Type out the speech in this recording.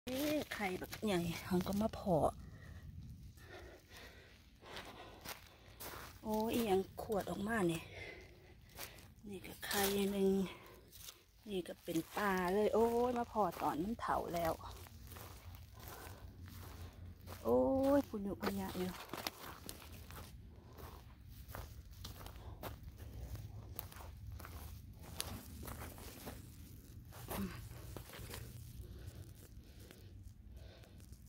ไข่แบบใหญ่เขาก็มาเพาะโอ้ยยังขวดออกมาเนี่ยนี่ก็ไข่หนึ่งนี่ก็เป็นปลาเลยโอ้ยมาเพาะตอนมันเถาแล้วโอ้ยปุญญุพญะอยู่